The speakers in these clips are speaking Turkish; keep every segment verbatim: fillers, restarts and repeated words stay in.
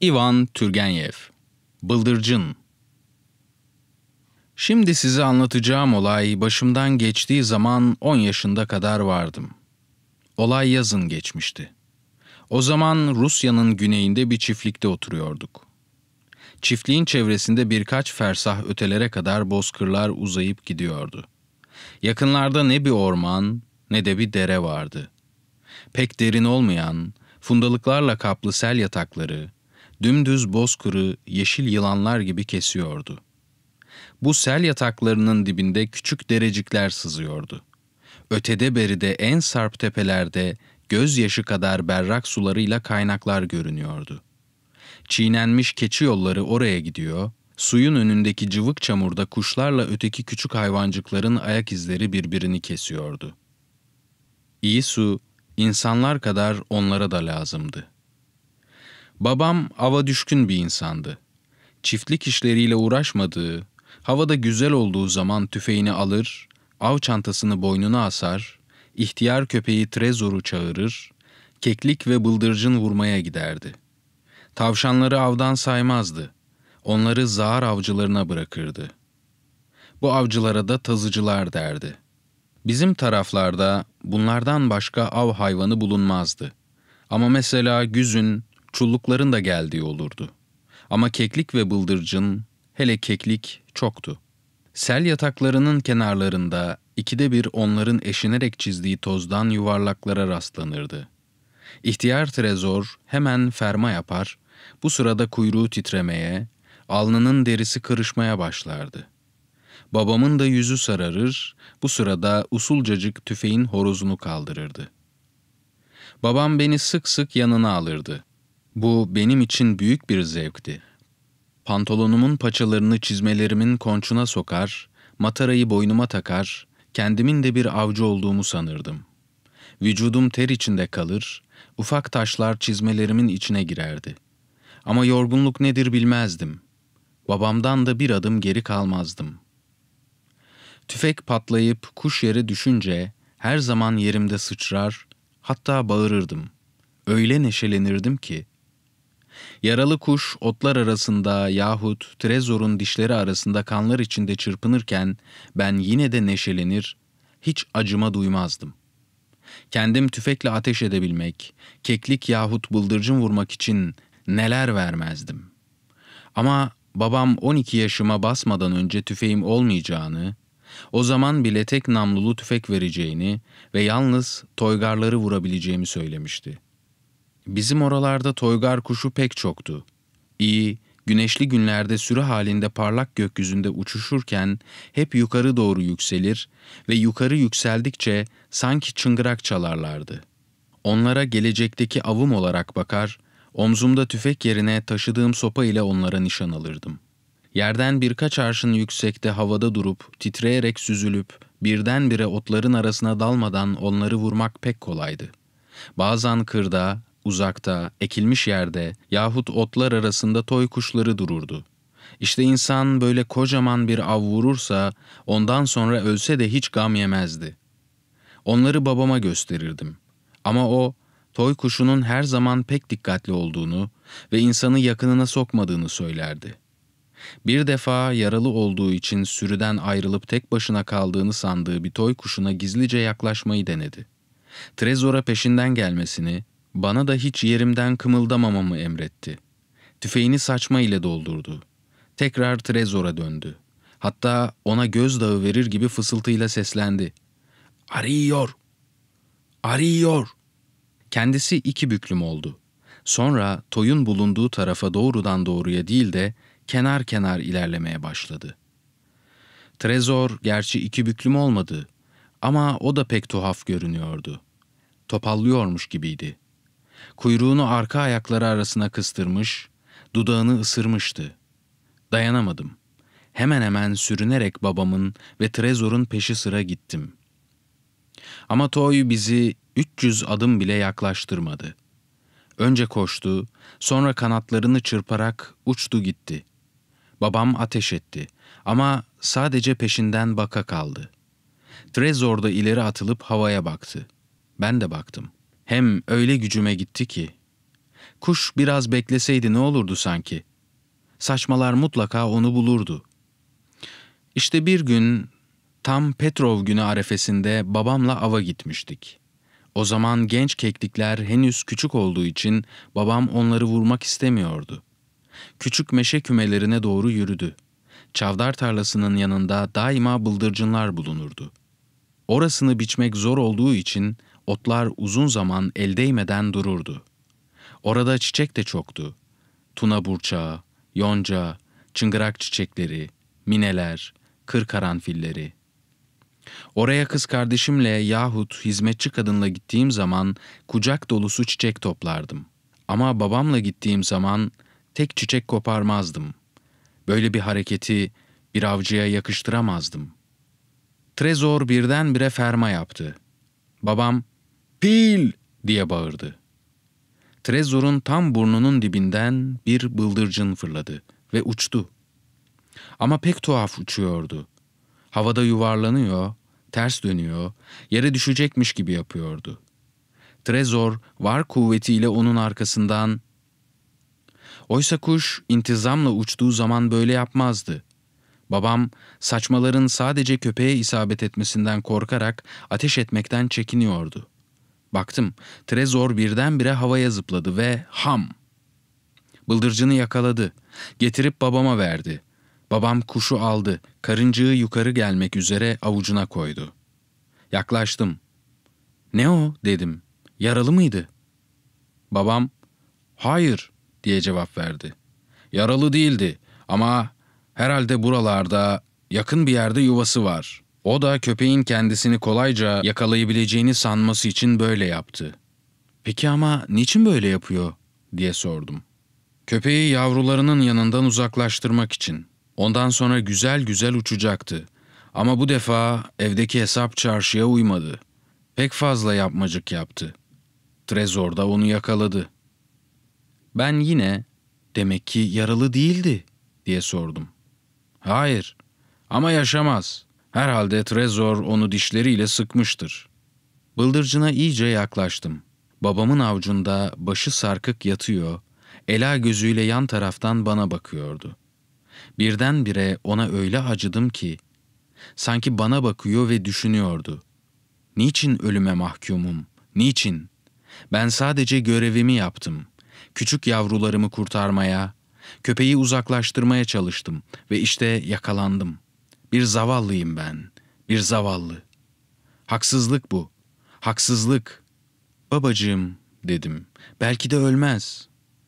Ivan Turgenev, Bıldırcın. Şimdi size anlatacağım olay başımdan geçtiği zaman on yaşında kadar vardım. Olay yazın geçmişti. O zaman Rusya'nın güneyinde bir çiftlikte oturuyorduk. Çiftliğin çevresinde birkaç fersah ötelere kadar bozkırlar uzayıp gidiyordu. Yakınlarda ne bir orman ne de bir dere vardı. Pek derin olmayan, fundalıklarla kaplı sel yatakları, dümdüz bozkırı yeşil yılanlar gibi kesiyordu. Bu sel yataklarının dibinde küçük derecikler sızıyordu. Ötede beride en sarp tepelerde gözyaşı kadar berrak sularıyla kaynaklar görünüyordu. Çiğnenmiş keçi yolları oraya gidiyor, suyun önündeki cıvık çamurda kuşlarla öteki küçük hayvancıkların ayak izleri birbirini kesiyordu. İyi su, insanlar kadar onlara da lazımdı. Babam ava düşkün bir insandı. Çiftlik işleriyle uğraşmadığı, havada güzel olduğu zaman tüfeğini alır, av çantasını boynuna asar, ihtiyar köpeği Trezor'u çağırır, keklik ve bıldırcın vurmaya giderdi. Tavşanları avdan saymazdı. Onları zağar avcılarına bırakırdı. Bu avcılara da tazıcılar derdi. Bizim taraflarda bunlardan başka av hayvanı bulunmazdı. Ama mesela güzün, çullukların da geldiği olurdu. Ama keklik ve bıldırcın, hele keklik çoktu. Sel yataklarının kenarlarında ikide bir onların eşinerek çizdiği tozdan yuvarlaklara rastlanırdı. İhtiyar Trezor hemen ferma yapar, bu sırada kuyruğu titremeye, alnının derisi kırışmaya başlardı. Babamın da yüzü sararır, bu sırada usulcacık tüfeğin horozunu kaldırırdı. Babam beni sık sık yanına alırdı. Bu benim için büyük bir zevkti. Pantolonumun paçalarını çizmelerimin konçuna sokar, matarayı boynuma takar, kendimin de bir avcı olduğumu sanırdım. Vücudum ter içinde kalır, ufak taşlar çizmelerimin içine girerdi. Ama yorgunluk nedir bilmezdim. Babamdan da bir adım geri kalmazdım. Tüfek patlayıp kuş yere düşünce her zaman yerimde sıçrar, hatta bağırırdım. Öyle neşelenirdim ki. Yaralı kuş otlar arasında yahut Trezor'un dişleri arasında kanlar içinde çırpınırken ben yine de neşelenir, hiç acıma duymazdım. Kendim tüfekle ateş edebilmek, keklik yahut bıldırcın vurmak için neler vermezdim. Ama babam on iki yaşıma basmadan önce tüfeğim olmayacağını, o zaman bile tek namlulu tüfek vereceğini ve yalnız toygarları vurabileceğimi söylemişti. Bizim oralarda toygar kuşu pek çoktu. İyi, güneşli günlerde sürü halinde parlak gökyüzünde uçuşurken hep yukarı doğru yükselir ve yukarı yükseldikçe sanki çıngırak çalarlardı. Onlara gelecekteki avım olarak bakar, omzumda tüfek yerine taşıdığım sopa ile onlara nişan alırdım. Yerden birkaç arşın yüksekte havada durup, titreyerek süzülüp, birdenbire otların arasına dalmadan onları vurmak pek kolaydı. Bazen kırda, uzakta, ekilmiş yerde yahut otlar arasında toy kuşları dururdu. İşte insan böyle kocaman bir av vurursa, ondan sonra ölse de hiç gam yemezdi. Onları babama gösterirdim. Ama o, toy kuşunun her zaman pek dikkatli olduğunu ve insanı yakınına sokmadığını söylerdi. Bir defa yaralı olduğu için sürüden ayrılıp tek başına kaldığını sandığı bir toy kuşuna gizlice yaklaşmayı denedi. Trezor'a peşinden gelmesini, bana da hiç yerimden kımıldamamamı emretti. Tüfeğini saçma ile doldurdu. Tekrar Trezor'a döndü. Hatta ona gözdağı verir gibi fısıltıyla seslendi. "Arıyor! Arıyor!" Kendisi iki büklüm oldu. Sonra toyun bulunduğu tarafa doğrudan doğruya değil de kenar kenar ilerlemeye başladı. Trezor gerçi iki büklüm olmadı ama o da pek tuhaf görünüyordu. Topallıyormuş gibiydi. Kuyruğunu arka ayakları arasına kıstırmış, dudağını ısırmıştı. Dayanamadım. Hemen hemen sürünerek babamın ve Trezor'un peşi sıra gittim. Ama toy bizi üç yüz adım bile yaklaştırmadı. Önce koştu, sonra kanatlarını çırparak uçtu gitti. Babam ateş etti ama sadece peşinden baka kaldı. Trezor da ileri atılıp havaya baktı. Ben de baktım. Hem öyle gücüme gitti ki. Kuş biraz bekleseydi ne olurdu sanki? Saçmalar mutlaka onu bulurdu. İşte bir gün tam Petrov günü arefesinde babamla ava gitmiştik. O zaman genç keklikler henüz küçük olduğu için babam onları vurmak istemiyordu. Küçük meşe kümelerine doğru yürüdü. Çavdar tarlasının yanında daima bıldırcınlar bulunurdu. Orasını biçmek zor olduğu için otlar uzun zaman el değmeden dururdu. Orada çiçek de çoktu. Tuna burçağı, yonca, çıngırak çiçekleri, mineler, kır karanfilleri. Oraya kız kardeşimle yahut hizmetçi kadınla gittiğim zaman kucak dolusu çiçek toplardım. Ama babamla gittiğim zaman tek çiçek koparmazdım. Böyle bir hareketi bir avcıya yakıştıramazdım. Trezor birdenbire ferma yaptı. Babam, "Pil!" diye bağırdı. Trezor'un tam burnunun dibinden bir bıldırcın fırladı ve uçtu. Ama pek tuhaf uçuyordu. Havada yuvarlanıyor, ters dönüyor, yere düşecekmiş gibi yapıyordu. Trezor var kuvvetiyle onun arkasından... Oysa kuş intizamla uçtuğu zaman böyle yapmazdı. Babam saçmaların sadece köpeğe isabet etmesinden korkarak ateş etmekten çekiniyordu. Baktım, Trezor birdenbire havaya zıpladı ve ham! Bıldırcını yakaladı. Getirip babama verdi. Babam kuşu aldı. Karıncığı yukarı gelmek üzere avucuna koydu. Yaklaştım. "Ne o?" dedim. "Yaralı mıydı?" Babam, "Hayır," diye cevap verdi. "Yaralı değildi ama herhalde buralarda yakın bir yerde yuvası var. O da köpeğin kendisini kolayca yakalayabileceğini sanması için böyle yaptı." "Peki ama niçin böyle yapıyor?" diye sordum. "Köpeği yavrularının yanından uzaklaştırmak için. Ondan sonra güzel güzel uçacaktı. Ama bu defa evdeki hesap çarşıya uymadı. Pek fazla yapmacık yaptı. Trezor da onu yakaladı." Ben yine, "Demek ki yaralı değildi," diye sordum. "Hayır ama yaşamaz. Herhalde Trezor onu dişleriyle sıkmıştır." Bıldırcına iyice yaklaştım. Babamın avucunda başı sarkık yatıyor, ela gözüyle yan taraftan bana bakıyordu. Birdenbire ona öyle acıdım ki, sanki bana bakıyor ve düşünüyordu. Niçin ölüme mahkumum? Niçin? Ben sadece görevimi yaptım. Küçük yavrularımı kurtarmaya, köpeği uzaklaştırmaya çalıştım ve işte yakalandım. Bir zavallıyım ben, bir zavallı. Haksızlık bu, haksızlık. "Babacığım," dedim, "belki de ölmez."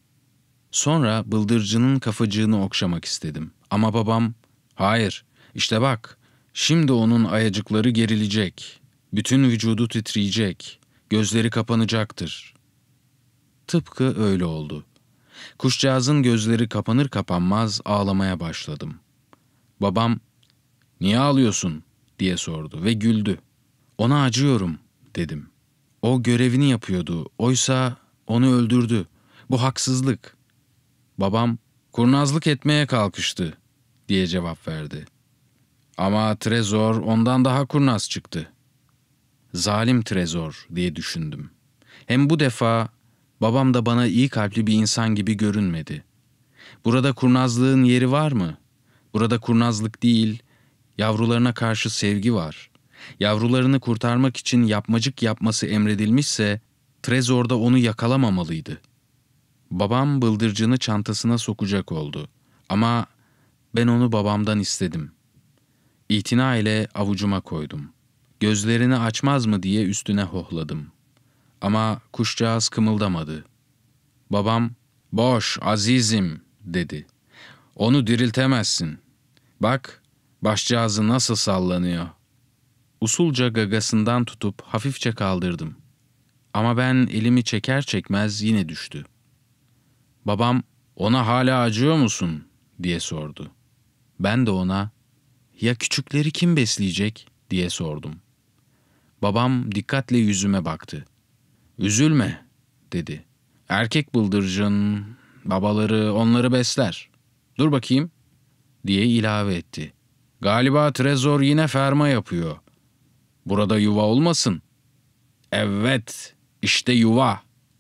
Sonra bıldırcının kafacığını okşamak istedim. Ama babam, "Hayır, işte bak, şimdi onun ayacıkları gerilecek. Bütün vücudu titreyecek, gözleri kapanacaktır." Tıpkı öyle oldu. Kuşcağızın gözleri kapanır kapanmaz ağlamaya başladım. Babam, "Niye ağlıyorsun?" diye sordu ve güldü. "Ona acıyorum," dedim. "O görevini yapıyordu, oysa onu öldürdü. Bu haksızlık." Babam, "Kurnazlık etmeye kalkıştı," diye cevap verdi. "Ama Trezor ondan daha kurnaz çıktı." "Zalim Trezor," diye düşündüm. Hem bu defa babam da bana iyi kalpli bir insan gibi görünmedi. Burada kurnazlığın yeri var mı? Burada kurnazlık değil, yavrularına karşı sevgi var. Yavrularını kurtarmak için yapmacık yapması emredilmişse, Trezor da onu yakalamamalıydı. Babam bıldırcını çantasına sokacak oldu. Ama ben onu babamdan istedim. İtina ile avucuma koydum. Gözlerini açmaz mı diye üstüne hohladım. Ama kuşcağız kımıldamadı. Babam, "Boş azizim," dedi. "Onu diriltemezsin. Bak, başcağızı nasıl sallanıyor." Usulca gagasından tutup hafifçe kaldırdım. Ama ben elimi çeker çekmez yine düştü. Babam, "Ona hala acıyor musun?" diye sordu. Ben de ona, "Ya küçükleri kim besleyecek?" diye sordum. Babam dikkatle yüzüme baktı. "Üzülme," dedi. "Erkek bıldırcın, babaları onları besler. Dur bakayım," diye ilave etti. "Galiba Trezor yine ferma yapıyor. Burada yuva olmasın?" "Evet, işte yuva."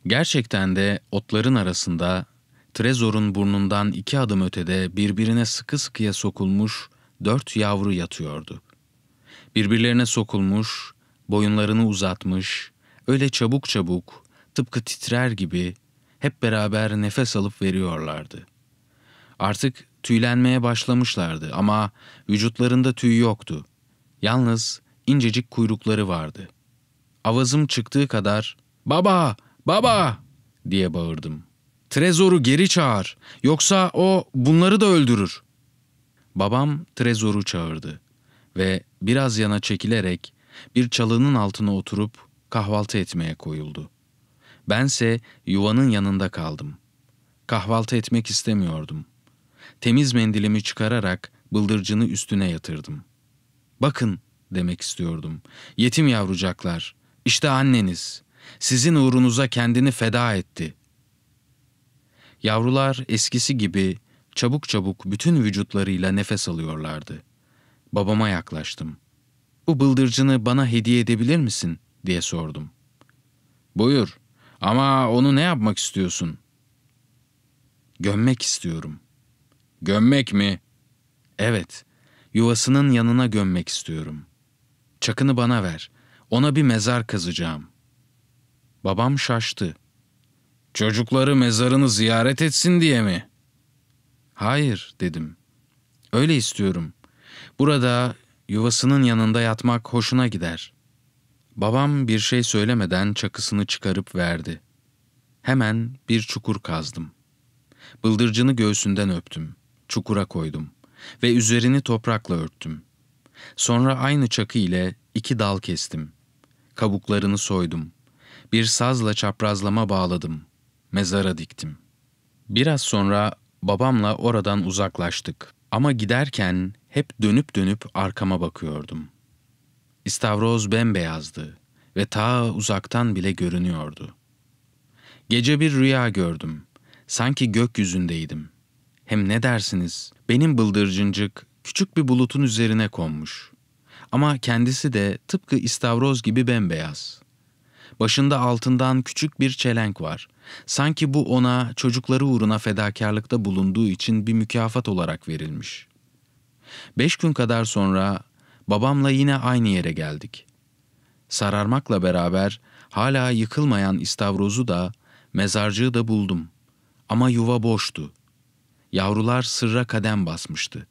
Gerçekten de otların arasında, Trezor'un burnundan iki adım ötede birbirine sıkı sıkıya sokulmuş dört yavru yatıyordu. Birbirlerine sokulmuş, boyunlarını uzatmış, öyle çabuk çabuk, tıpkı titrer gibi hep beraber nefes alıp veriyorlardı. Artık tüylenmeye başlamışlardı ama vücutlarında tüy yoktu. Yalnız incecik kuyrukları vardı. Avazım çıktığı kadar "Baba! Baba!" diye bağırdım. "Trezor'u geri çağır, yoksa o bunları da öldürür." Babam Trezor'u çağırdı ve biraz yana çekilerek bir çalının altına oturup kahvaltı etmeye koyuldu. Bense yuvanın yanında kaldım. Kahvaltı etmek istemiyordum. Temiz mendilimi çıkararak bıldırcını üstüne yatırdım. "Bakın," demek istiyordum. "Yetim yavrucaklar, işte anneniz. Sizin uğrunuza kendini feda etti." Yavrular eskisi gibi çabuk çabuk bütün vücutlarıyla nefes alıyorlardı. Babama yaklaştım. "Bu bıldırcını bana hediye edebilir misin?" diye sordum. "Buyur, ama onu ne yapmak istiyorsun?" "Gömmek istiyorum." "Gömmek mi?" "Evet, yuvasının yanına gömmek istiyorum." "Çakını bana ver, ona bir mezar kazacağım." Babam şaştı. "Çocukları mezarını ziyaret etsin diye mi?" "Hayır," dedim. "Öyle istiyorum. Burada yuvasının yanında yatmak hoşuna gider." Babam bir şey söylemeden çakısını çıkarıp verdi. Hemen bir çukur kazdım. Bıldırcını göğsünden öptüm, çukura koydum ve üzerini toprakla örttüm. Sonra aynı çakı ile iki dal kestim. Kabuklarını soydum. Bir sazla çaprazlama bağladım. Mezara diktim. Biraz sonra babamla oradan uzaklaştık. Ama giderken hep dönüp dönüp arkama bakıyordum. İstavroz bembeyazdı ve ta uzaktan bile görünüyordu. Gece bir rüya gördüm. Sanki gökyüzündeydim. Hem ne dersiniz? Benim bıldırcıncık küçük bir bulutun üzerine konmuş. Ama kendisi de tıpkı istavroz gibi bembeyaz. Başında altından küçük bir çelenk var. Sanki bu ona çocukları uğruna fedakarlıkta bulunduğu için bir mükafat olarak verilmiş. Beş gün kadar sonra babamla yine aynı yere geldik. Sararmakla beraber hala yıkılmayan istavrozu da, mezarcığı da buldum. Ama yuva boştu. Yavrular sırra kadem basmıştı.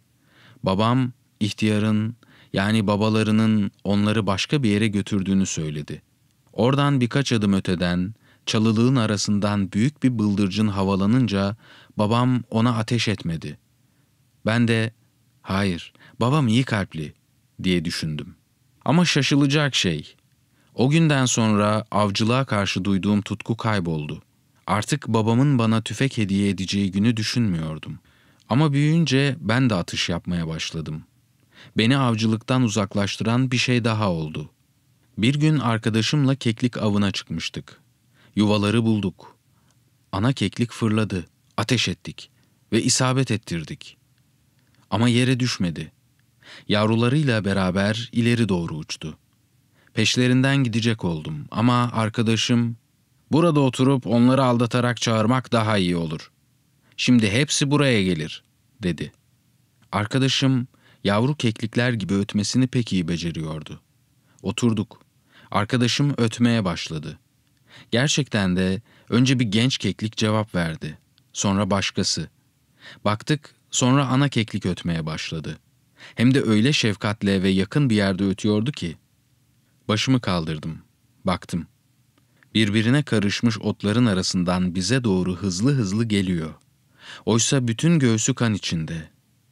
Babam, ihtiyarın, yani babalarının onları başka bir yere götürdüğünü söyledi. Oradan birkaç adım öteden, çalılığın arasından büyük bir bıldırcın havalanınca babam ona ateş etmedi. Ben de, "Hayır, babam iyi kalpli," diye düşündüm. Ama şaşılacak şey, o günden sonra avcılığa karşı duyduğum tutku kayboldu. Artık babamın bana tüfek hediye edeceği günü düşünmüyordum. Ama büyüyünce ben de atış yapmaya başladım. Beni avcılıktan uzaklaştıran bir şey daha oldu. Bir gün arkadaşımla keklik avına çıkmıştık. Yuvaları bulduk. Ana keklik fırladı, ateş ettik ve isabet ettirdik. Ama yere düşmedi. Yavrularıyla beraber ileri doğru uçtu. Peşlerinden gidecek oldum ama arkadaşım, "Burada oturup onları aldatarak çağırmak daha iyi olur. Şimdi hepsi buraya gelir," dedi. Arkadaşım yavru keklikler gibi ötmesini pek iyi beceriyordu. Oturduk. Arkadaşım ötmeye başladı. Gerçekten de önce bir genç keklik cevap verdi. Sonra başkası. Baktık, sonra ana keklik ötmeye başladı. Hem de öyle şefkatle ve yakın bir yerde ötüyordu ki. Başımı kaldırdım. Baktım. Birbirine karışmış otların arasından bize doğru hızlı hızlı geliyor. Oysa bütün göğsü kan içinde.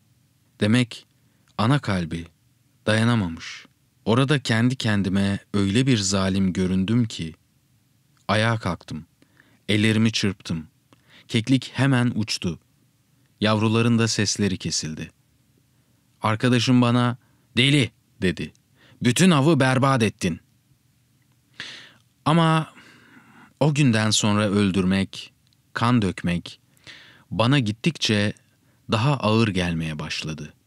Demek ana kalbi dayanamamış. Orada kendi kendime öyle bir zalim göründüm ki. Ayağa kalktım. Ellerimi çırptım. Keklik hemen uçtu. Yavruların da sesleri kesildi. Arkadaşım bana, "Deli," dedi. "Bütün avı berbat ettin." Ama o günden sonra öldürmek, kan dökmek bana gittikçe daha ağır gelmeye başladı.